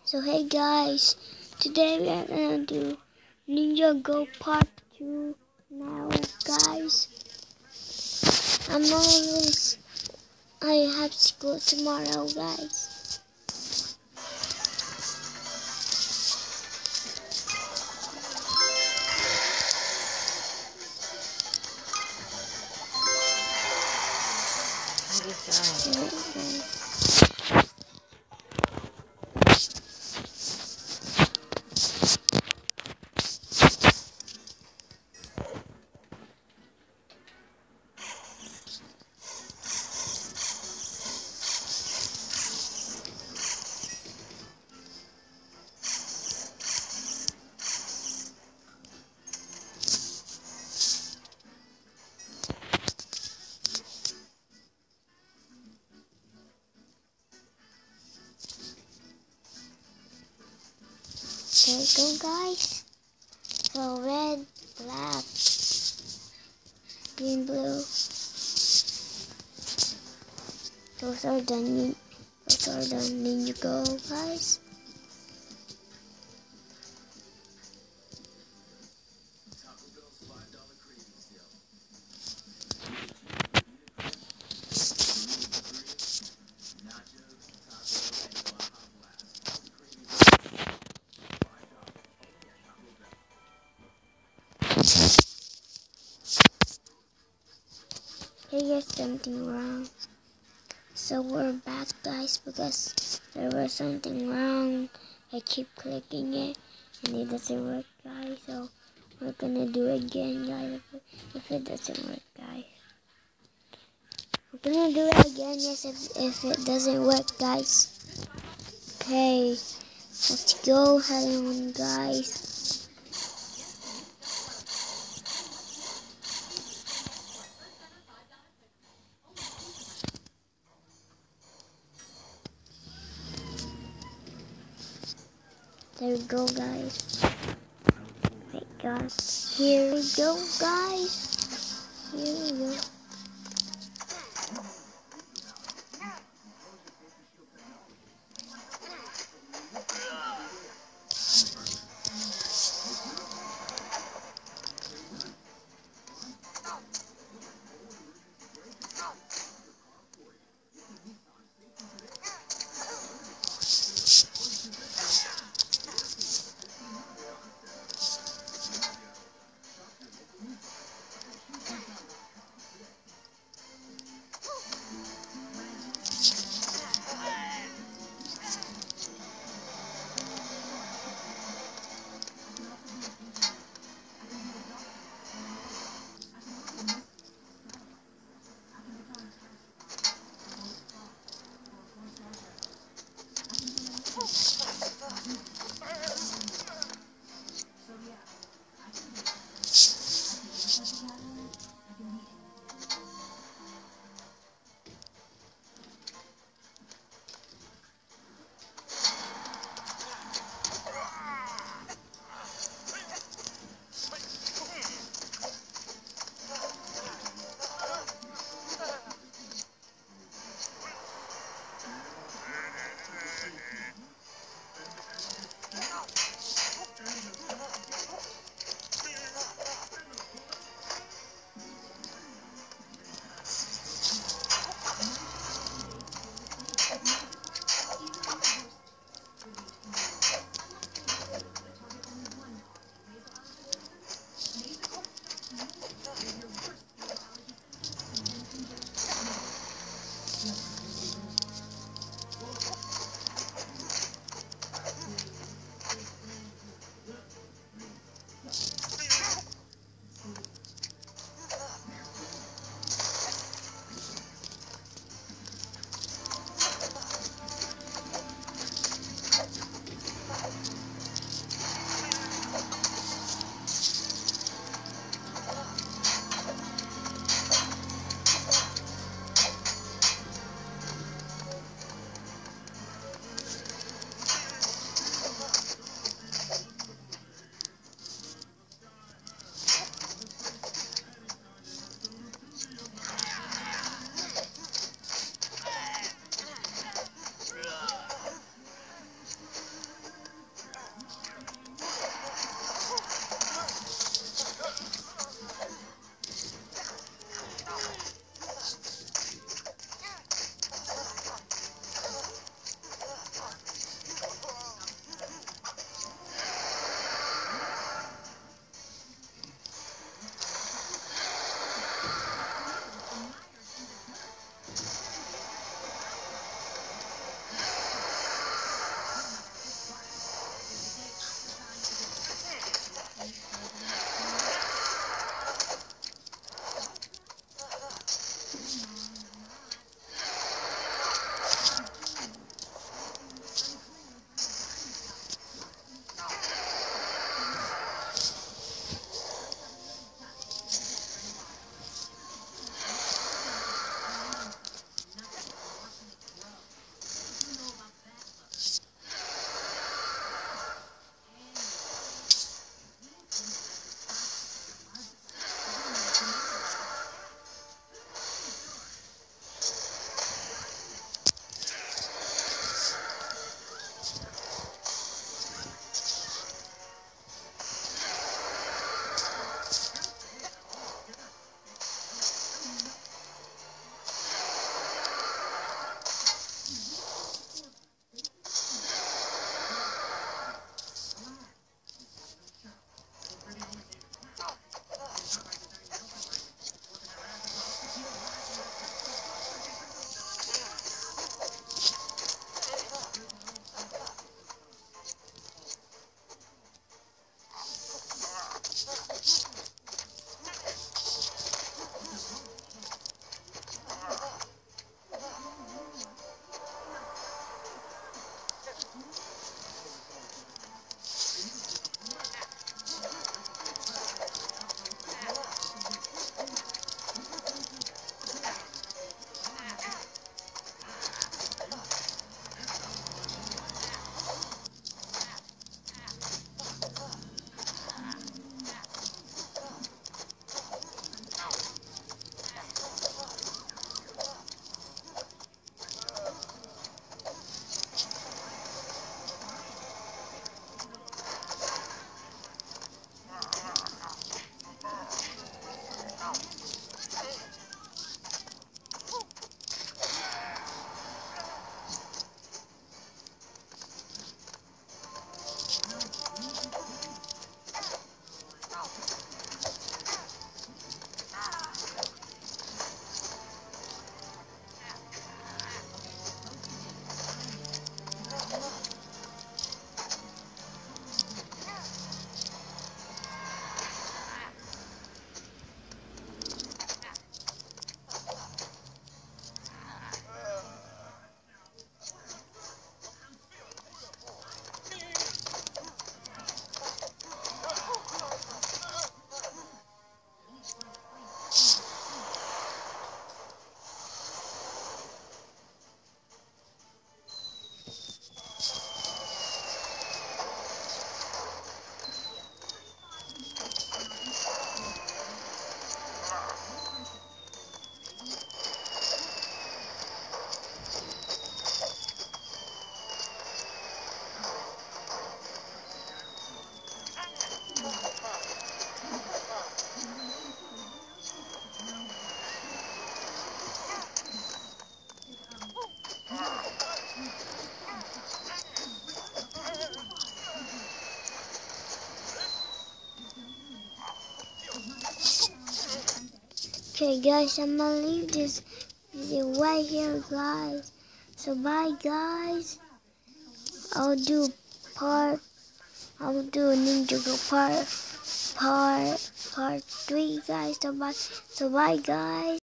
So hey guys, today we are gonna do Ninjago part 2 now guys. I have school tomorrow guys. There we go guys. So red, black, green, blue. Those are the Ninjago guys. Here's something wrong. So we're back guys because there was something wrong. I keep clicking it and it doesn't work guys. So we're gonna do it again guys if it doesn't work guys. We're gonna do it again yes if it doesn't work guys. Okay, let's go ahead on guys. There we go guys. Wait guys. Here we go guys. Here we go. Okay guys, I'm gonna leave this video right here guys. So bye guys. I'll do Ninjago part 3 guys. So bye guys.